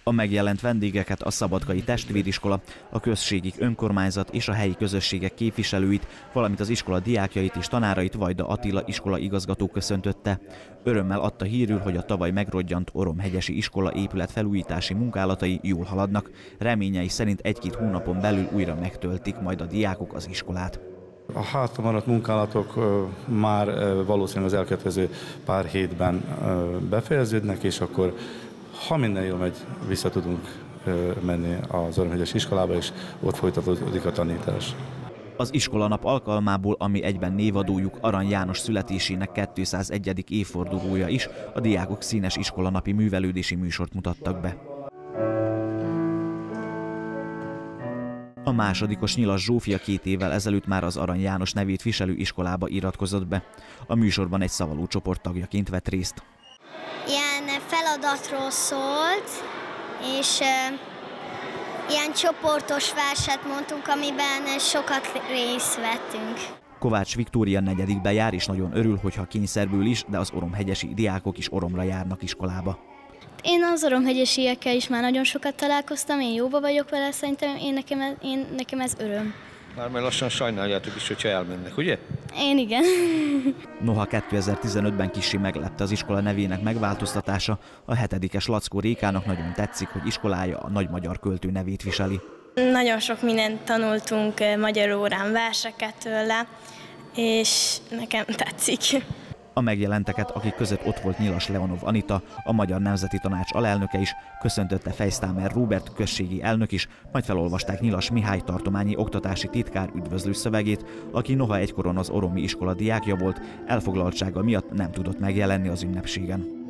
A megjelent vendégeket a Szabadkai Testvériskola, a községi önkormányzat és a helyi közösségek képviselőit, valamint az iskola diákjait és tanárait Vajda Attila iskola igazgató köszöntötte. Örömmel adta hírül, hogy a tavaly megrodjant Oromhegyesi iskola épület felújítási munkálatai jól haladnak. Reményei szerint 1-2 hónapon belül újra megtöltik majd a diákok az iskolát. A hátra maradt munkálatok már valószínűleg az elkövetkező pár hétben befejeződnek, és akkor, ha minden jól megy, vissza tudunk menni az Oromhegyesi iskolába, és ott folytatódik a tanítás. Az iskolanap alkalmából, ami egyben névadójuk Arany János születésének 201. évfordulója is, a diákok színes iskolanapi művelődési műsort mutattak be. A másodikos Nyilas Zsófia 2 évvel ezelőtt már az Arany János nevét viselő iskolába iratkozott be. A műsorban egy szavaló csoport tagjaként vett részt. Ilyen feladatról szólt, és ilyen csoportos verset mondtunk, amiben sokat részt vettünk. Kovács Viktória 4. jár, és nagyon örül, hogyha kényszerből is, de az oromhegyesi diákok is Oromra járnak iskolába. Én az oromhegyesiekkel is már nagyon sokat találkoztam, én jóba vagyok vele, szerintem nekem ez öröm. Már majd lassan sajnáljátok is, hogyha elmennek, ugye? Én igen. Noha 2015-ben kissé meglepte az iskola nevének megváltoztatása, a 7-es Lackó Rékának nagyon tetszik, hogy iskolája a nagy magyar költő nevét viseli. Nagyon sok mindent tanultunk magyar órán, verseket tőle, és nekem tetszik. A megjelenteket, akik között ott volt Nyilas Leonov Anita, a Magyar Nemzeti Tanács alelnöke is, köszöntötte Fejsztámer Róbert községi elnök is, majd felolvasták Nyilas Mihály tartományi oktatási titkár üdvözlő szövegét, aki noha egykoron az oromi iskola diákja volt, elfoglaltsága miatt nem tudott megjelenni az ünnepségen.